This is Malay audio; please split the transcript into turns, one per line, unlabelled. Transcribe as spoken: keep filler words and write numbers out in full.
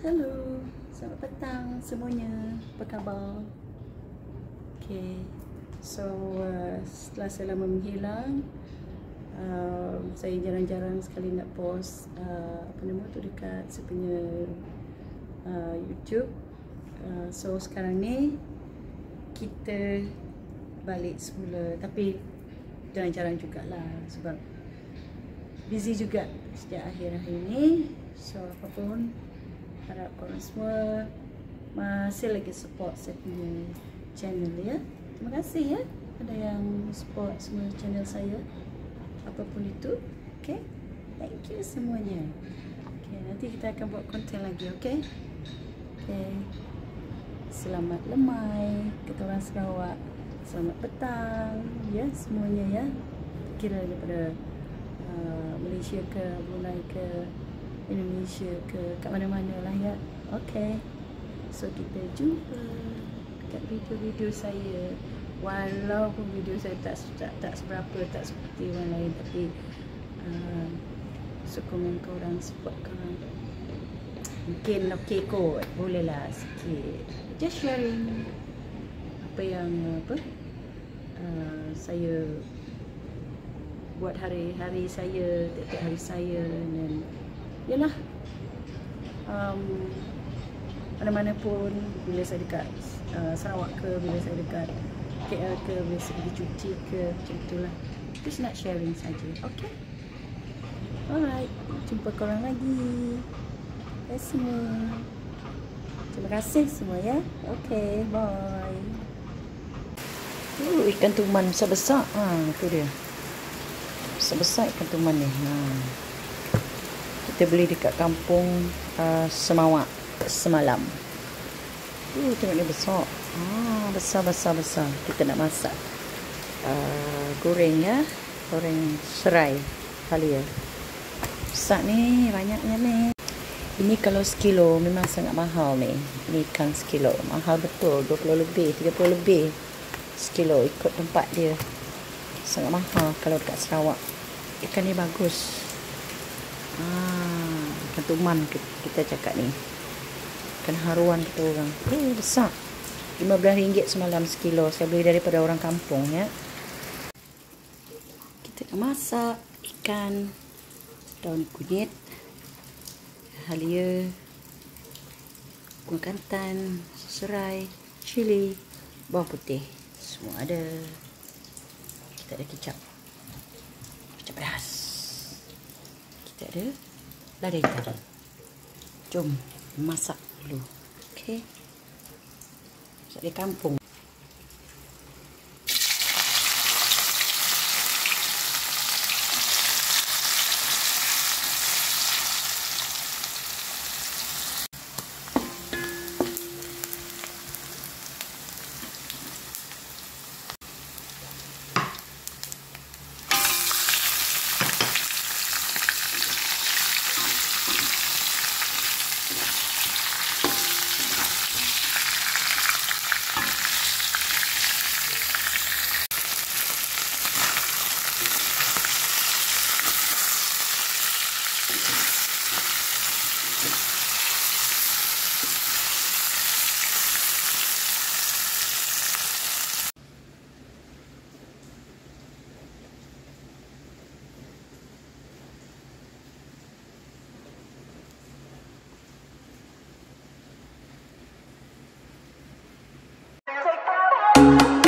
Hello, selamat petang semuanya. Apa khabar? Okay, so uh, setelah saya lama menghilang, uh, saya jarang-jarang sekali nak post uh, apa nama tu dekat saya punya uh, YouTube. Uh, so sekarang ni kita balik semula, tapi jarang-jarang jugalah sebab busy juga sejak akhir-akhir ni. So apapun, harap korang semua masih lagi support saya punya channel ya. Terima kasih ya ada yang support semua channel saya apapun itu. Okay, thank you semuanya. Okay, nanti kita akan buat konten lagi. Okay, okay. Selamat lemai kata orang Sarawak. Selamat petang ya semuanya ya. Kira daripada uh, Malaysia ke Brunei ke Indonesia ke kat mana-mana lah ya. Okay, so kita jumpa dekat video-video saya. Walaupun video saya tak tak, tak seberapa, tak seperti orang lain, tapi uh, sokongan korang, support korang mungkin okey kot, boleh lah sikit. Just sharing apa yang apa uh, saya buat hari-hari saya, tiap-tiap hari saya. Dan yalah, um, mana-mana pun, bila saya dekat uh, Sarawak ke, bila saya dekat K L ke, bila saya pergi cuti ke, macam itulah. Just nak sharing saja. Okay, alright, jumpa korang lagi. Bye semua. Terima kasih semua ya. Okay, bye. Uh, ikan tuman besar-besar. Ha, tu dia. Besar-besar ikan tuman ni. Ha. Kita beli dekat kampung uh, Semawak semalam. Uh, tengok ni besar. Ah, besar-besar besar. Kita nak masak uh, goreng ya. Goreng serai kali ya. Besar ni, banyaknya ni. Ini kalau sekilo memang sangat mahal ni. Ni ikan sekilo. Mahal betul, dua puluh lebih, tiga puluh lebih sekilo, ikut tempat dia. Sangat mahal kalau dekat Sarawak. Ikan ni bagus. Ah, ikan tuman kita cakap ni. Ikan haruan kata orang. Eh, besar. lima belas ringgit semalam sekilo. Saya beli daripada orang kampung ya. Kita nak masak ikan daun kunyit, halia, kuah kantan, serai, cili, bawang putih. Semua ada. Kita ada kicap. Kicap pedas. Kita ada lada hitam. Jom masak dulu. Okey. Masak di kampung.
Take